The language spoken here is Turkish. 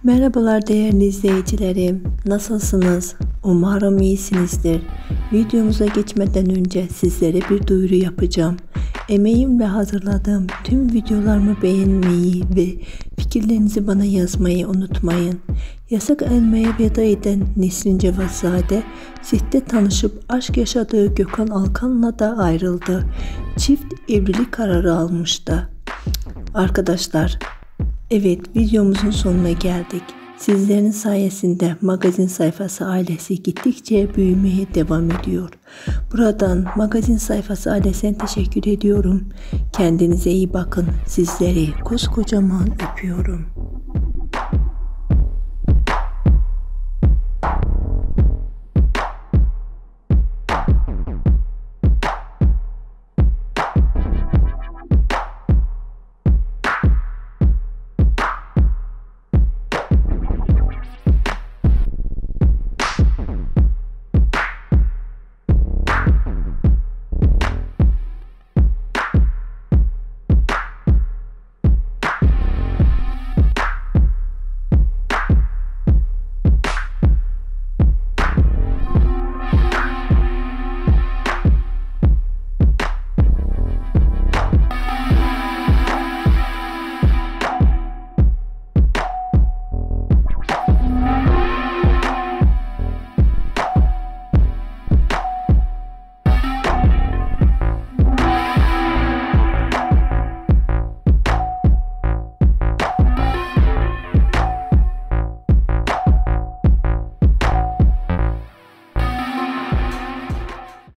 Merhabalar değerli izleyicilerim. Nasılsınız? Umarım iyisinizdir. Videomuza geçmeden önce sizlere bir duyuru yapacağım. Emeğimle hazırladığım tüm videolarımı beğenmeyi ve fikirlerinizi bana yazmayı unutmayın. Yasak Elma'ya veda eden Nesrin Cevatzade, sette tanışıp aşk yaşadığı Gökhan Alkan'la da ayrıldı. Çift evlilik kararı almıştı. Arkadaşlar, evet, videomuzun sonuna geldik. Sizlerin sayesinde magazin sayfası ailesi gittikçe büyümeye devam ediyor. Buradan magazin sayfası ailesine teşekkür ediyorum. Kendinize iyi bakın. Sizleri koskocaman öpüyorum.